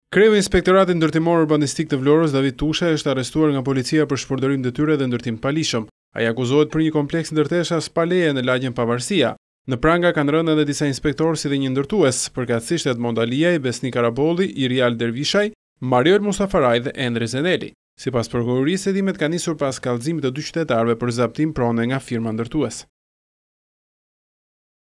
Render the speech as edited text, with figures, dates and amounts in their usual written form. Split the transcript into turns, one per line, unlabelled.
Kreu i Inspektoratit Ndërtimor Urbanistik të Vlorës, David Tusha, është arrestuar nga policia për shpërdorim detyre dhe ndërtim palishëm. Ai akuzohet për një kompleks ndërteshash pa leje në lagjen Pavarësia. Në pranga kanë rënë edhe disa inspektorë si dhe një ndërtues, përkatësisht Edmond Aliaj, Besnik Arabolli, Irial Dervishaj, Mariol Mustafaraj dhe Endre Zeneli. Sipas prokurorisë, hetimet kanë nisur pas kallëzimit të dy qytetarëve për zaptim prone nga firma ndërtues.